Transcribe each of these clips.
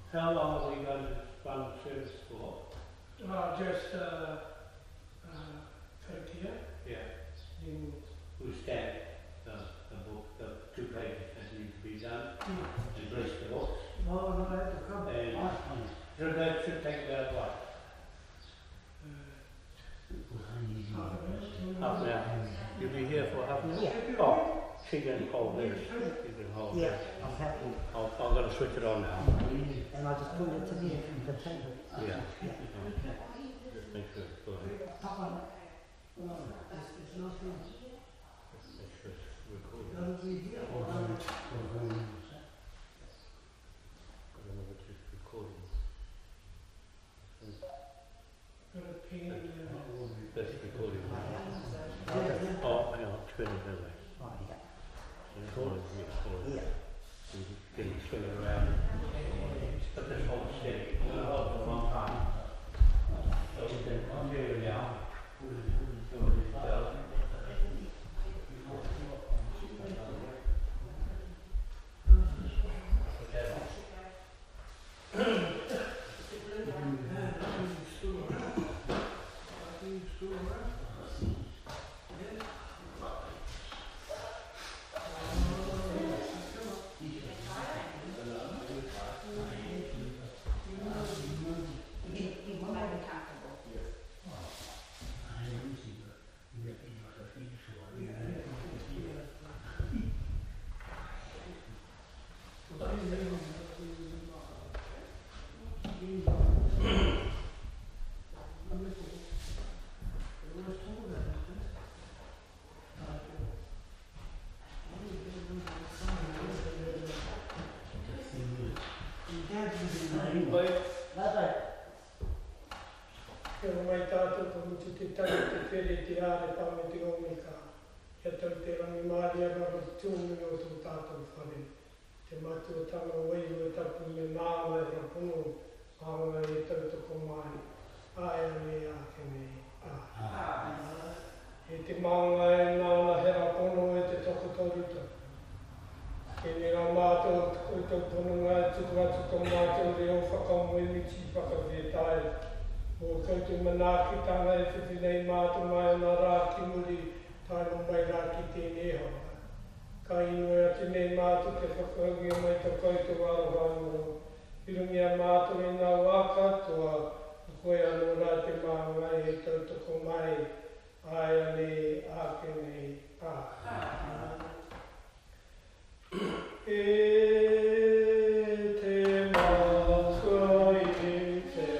How long have you got to run the service for? Just 30 years. Yeah. In, We stand the book, the 2 pages that need to be done, mm. and rest the books. No, I have to come. And so that should take about what? Half an hour. You'll be here for half an hour? Yeah. Oh, she can hold this. You can hold Yeah, this. I'm happy. I'm going to switch it on now. And I just put it to the table. Yeah. Yeah. Just make sure it's good. Papa, It's nothing. Make sure it's recorded. That'll be here. I don't know what it's recording. Got a pain in the That's recording. yeah. Oh, hang on, spin it that way. right, yeah. Recording, recording. Yeah. You can swing it around. But this whole steady. It's going to hold for a long time. So we can undo it now. Kero mai tātou ka mutu te tari te where te āre tāme te omeka. Ia tau te rangi māri aga o te tūngi o tō tātou whare. Te matua tanga wei o tapu me nāma e rapono, āmanga e tau toko mai. Aia me ake me a. E te maunga e nāna he rapono e te toko toruta. Ke ni rā mātou o tau ponunga e tuku atu tō mātou reo whakamu e miti whakawhetāi. Mō koutou manāki tanga e whiwhinei mātou mai nā rā ki muri tāna mai rā ki tēnei hawa. Ka inoi atu nei mātou te whakaungia mai tō koutou arohango. Pirungia mātou i nā wā katoa, koe anō rā te māngai e tautoko mai, aia nei, ake nei, a. E te mātua i te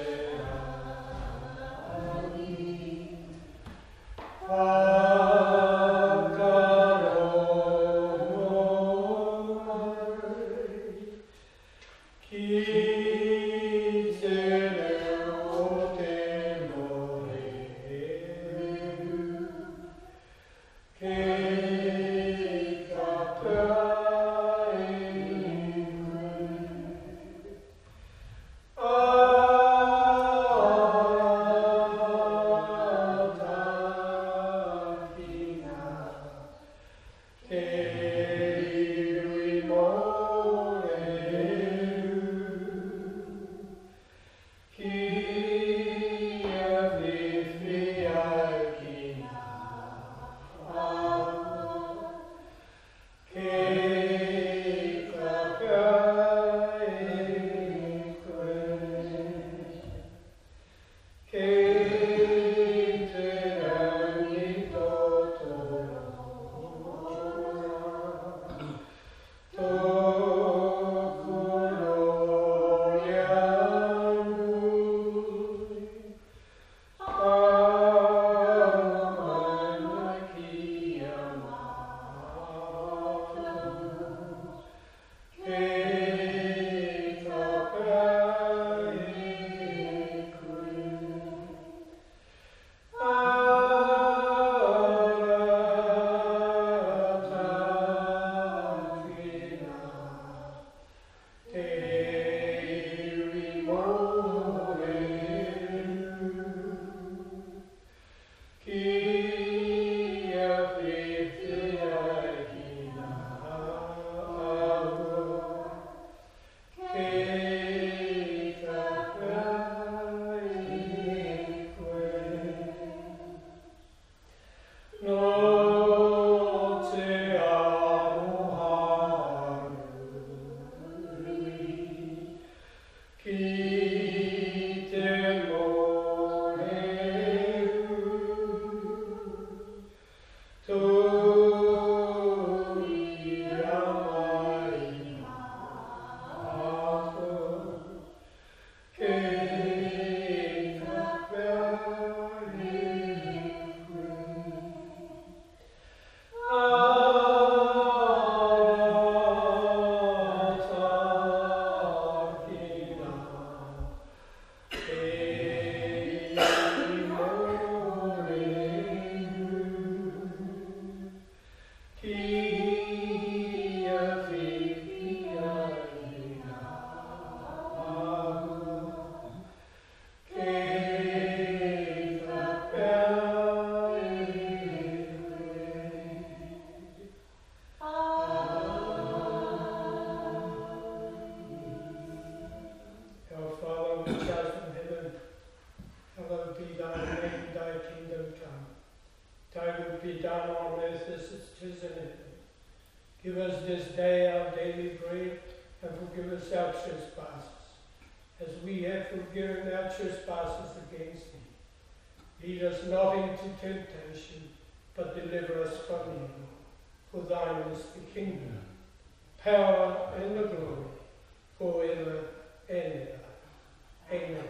is anything. Give us this day our daily bread, and forgive us our trespasses, as we have forgiven our trespasses against thee. Lead us not into temptation, but deliver us from evil. For thine is the kingdom, power, and the glory, forever and ever. Amen.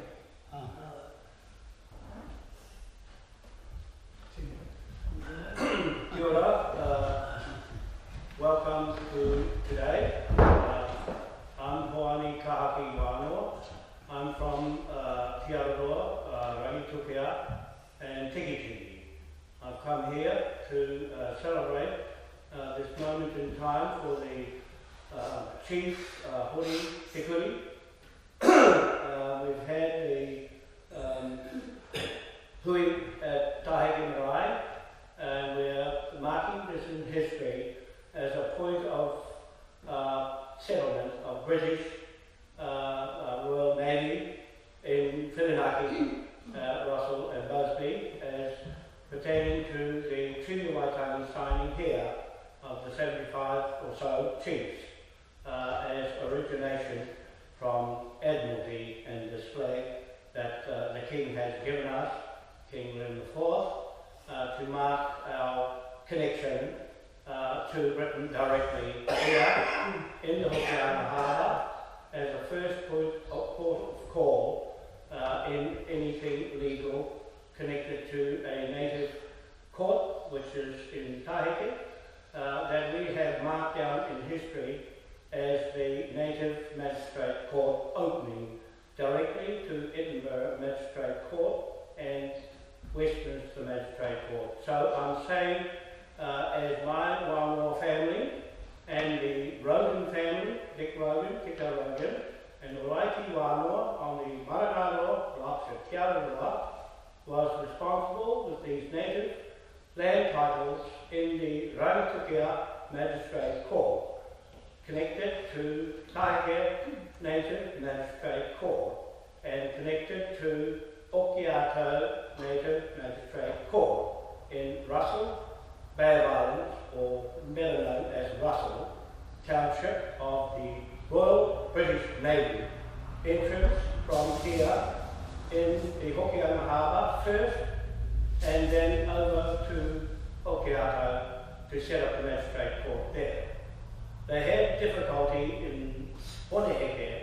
Kia ora, welcome to today. I'm Hoani Kahaki Wānoa. I'm from Te Araroa, Rangitukia and Tikitiki. I've come here to celebrate this moment in time for the Chief Hori Tikuri. We've had the hui at Tahiti Marae, and we're marking this in history as a point of settlement of British Royal Navy in Whirinaki, Russell and Busby, as pertaining to the Treaty of Waitangi signing here of the 75 or so chiefs as origination from Admiralty and this flag that the King has given us, King William IV, to mark our connection to Britain directly here in the Hokianga Harbour as a first point of call in anything legal connected to a native court, which is in Tahiti, that we have marked down in history as the Native Magistrate Court opening directly to Edinburgh Magistrate Court and Westminster Magistrate Court. So I'm saying, as my Wānoa family and the Rogan family, Dick Rogan, Tika Rogan, and the Raiti Wānoa on the Maragaroa blocks of Te Araroa was responsible with these native land titles in the Rangitukia Magistrate Court, connected to Taike Native Magistrate Court, and connected to Okiato Native Magistrate Court in Russell, Bay of Islands, or better known as Russell, Township of the Royal British Navy, entrance from here in the Hokianga Harbour first, and then over to Okiato to set up the Magistrate Court there. They had difficulty in Poneheke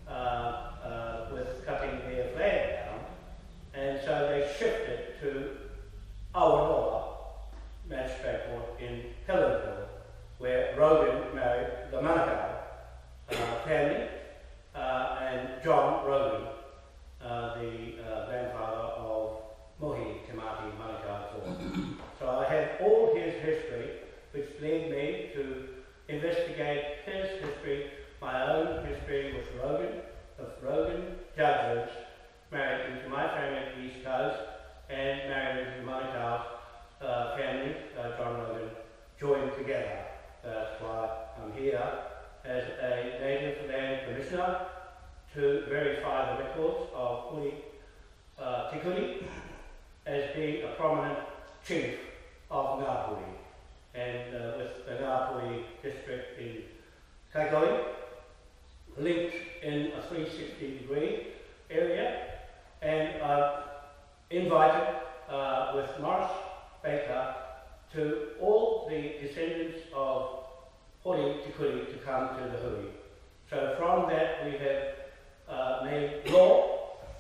with cutting their flag down, and so they shifted to Awaroa Magistrate Court in Helensville, where Rogan married the Manukau family, and John Rogan, the grandfather of Mohi Te Mati Manukau. So I have all his history, which led me to investigate his history, my own history with Rogan judges married into my family at the East Coast and married into Manukau's family, John Rogan, joined together. That's why I'm here as a Native Land Commissioner to verify the records of Hori Tikuri as being a prominent chief of Ngāpuhi, and with the Ngāpuhi district in Kaikoui, linked in a 360-degree area, and invited with Morris Baker to all the descendants of Hori Tikuri to come to the hui. So from that we have made law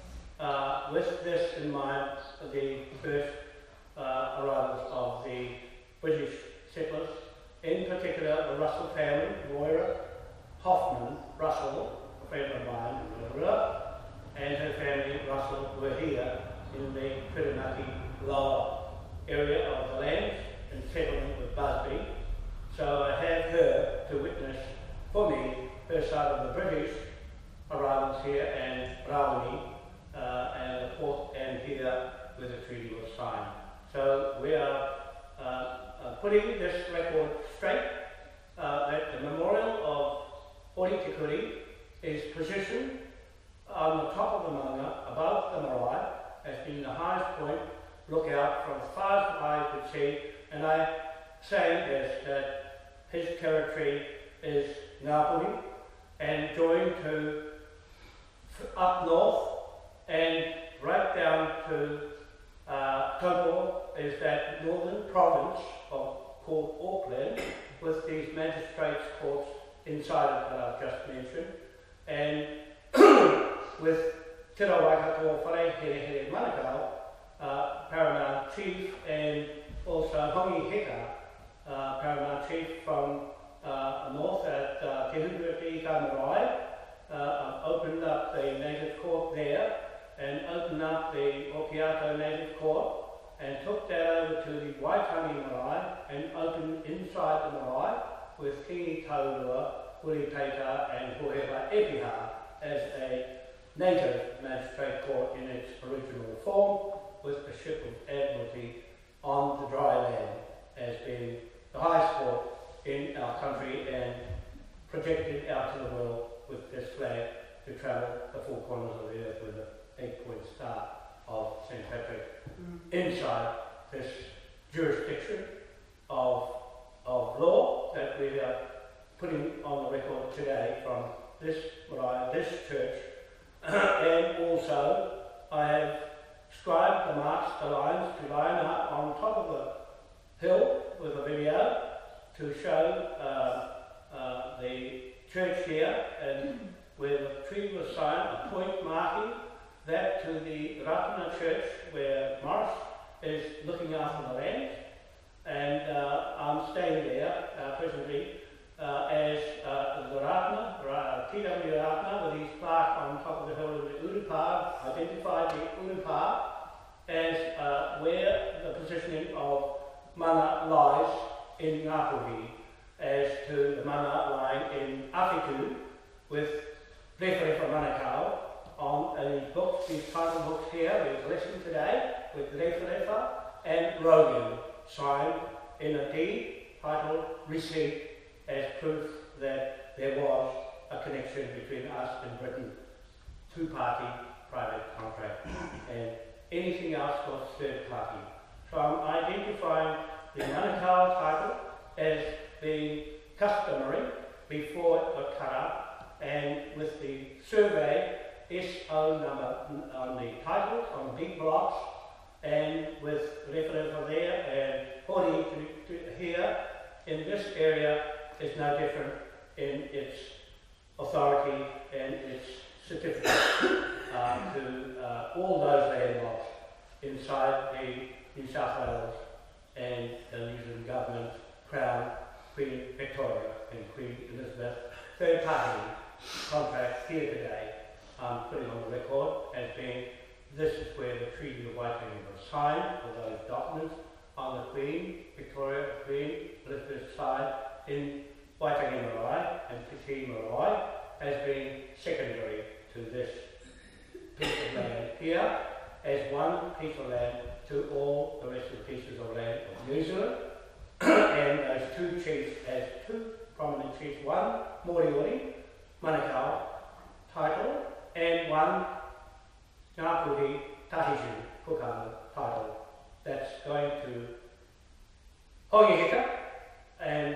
with this in mind, the first arrivals of the British settlers, in particular the Russell family, Moira Hoffman Russell, a friend of mine in Rotorua, and her family, Russell, were here in the Whirinaki lower area of the land and settlement with Busby. So I have her to witness for me her side of the British arrivals here and Rawani and the port and here where the treaty was signed. So we are putting this record straight, that the memorial of Hori Tikuri is positioned on the top of the manga, above the marae, as being the highest point, look out from as far as the eye could see, and I say this, his territory is Ngāpuhi, and joined to up north and right down to Taupo is that northern province called Auckland, with these magistrates' courts inside it that I've just mentioned, and with Te Waikato Wharehere Manukau, Paramount Chief, and also Hongi Hika, Paramount Chief from north at Te Huruaki Marae, opened up the native court there, and opened up the Okiato native court, and took that over to the Waitangi Marae, and opened inside the marae with Kingi Taurua, Uripeita, and Hohewa Epiha as a native magistrate court in its original form, with the ship of Admiralty on the dry land as being the highest court in our country and projected out to the world with this flag to travel the four corners of the earth with an 8-point star of St. Patrick inside this jurisdiction of law that we are putting on the record today from this marae, this church. And also I have scribed the marks, the lines to line up on top of the hill with a video to show the church here, and where the tree was signed, a point marking that to the Ratana Church where Morris is looking after the land, and I'm staying there presently as the Ratana, TW Ratana, with his plaque on top of the hill of the Urupa, identified the Urupa as where the positioning of mana lies in Ngāpuhi, as to the mana lying in Awhitu, with Rewharewha Manukau on these books, these title books here. There's a lesson today with Rewharewha and Rogan signed in a deed titled Receipt, as proof that there was a connection between us and Britain, two-party private contract, and anything else was third party. So I'm identifying the Manukau title as being customary before it got cut up, and with the survey SO number on the titles, on the big blocks, and with Rewharewha there and Hori here in this area is no different in its authority and its certificate to all those land blocks inside the New South Wales and the New Zealand Government, Crown, Queen Victoria and Queen Elizabeth, third party contract here today. I'm putting on the record as being this is where the Treaty of Waitangi was signed, with those documents on the Queen Victoria, Queen Elizabeth side in Waitangi Marae and Te Marae as being secondary to this piece of land here, as one piece of land to all the rest of the pieces of land of New Zealand, and those two chiefs as two prominent chiefs, one Moriori, Manukau title, and one Ngāpuhi Tahitian Pukanga title that's going to Hongi Hika and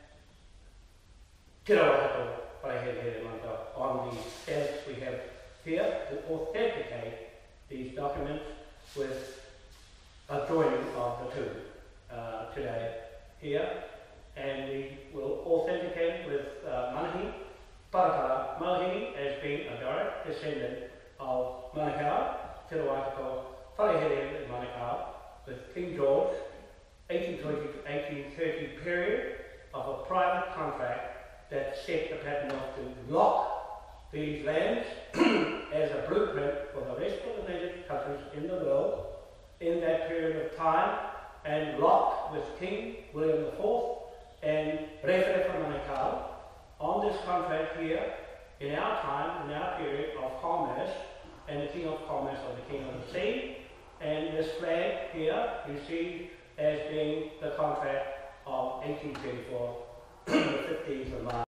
Te Waikato Wharehere Manukau on the stamps we have here to authenticate these documents with a joining of the two today here, and we will authenticate with Manahi, Parakala Malahini as being a direct descendant of Manukau, Te Waikato Wharehere Manukau, with King George, 1820 to 1830 period of a private contract that set the pattern off to lock these lands as a blueprint for the rest of the native countries in the world in that period of time, and locked with King William IV and Rewharewha Manukau on this contract here in our time, in our period of commerce, and the King of Commerce or the King of the Sea. And this flag here you see as being the contract of 1834, the 15th of March.